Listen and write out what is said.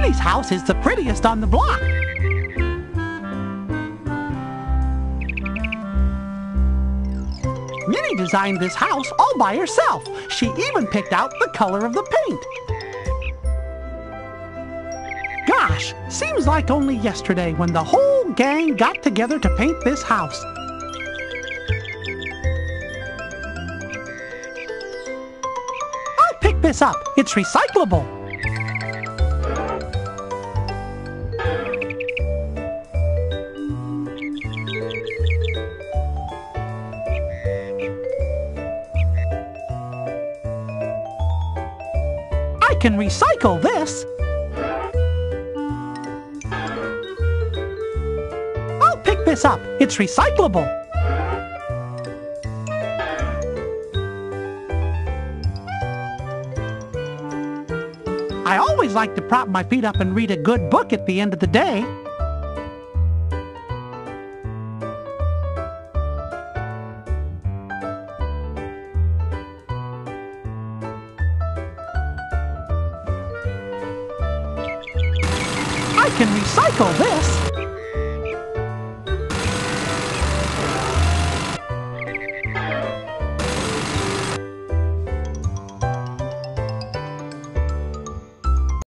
Minnie's house is the prettiest on the block. Minnie designed this house all by herself. She even picked out the color of the paint. Gosh, seems like only yesterday when the whole gang got together to paint this house. I'll pick this up. It's recyclable. I can recycle this. I'll pick this up. It's recyclable. I always like to prop my feet up and read a good book at the end of the day. I can recycle this.